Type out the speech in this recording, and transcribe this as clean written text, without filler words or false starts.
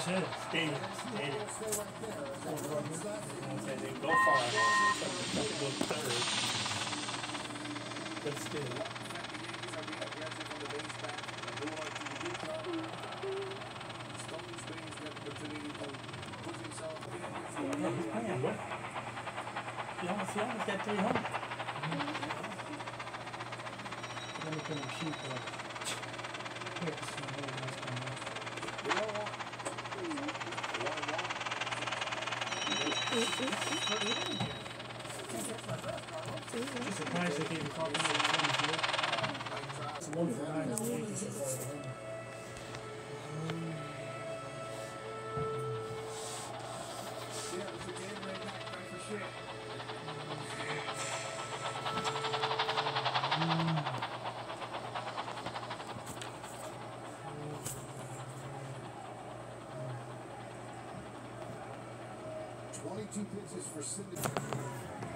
Push it. Stay there. Stay there. Okay, then go far. Go third. But still. Yeah, he's playing, bro. He almost got 300. Let me put him shoot for Just surprised they gave a call. It's 1 for 9. Two pitches for Sidney.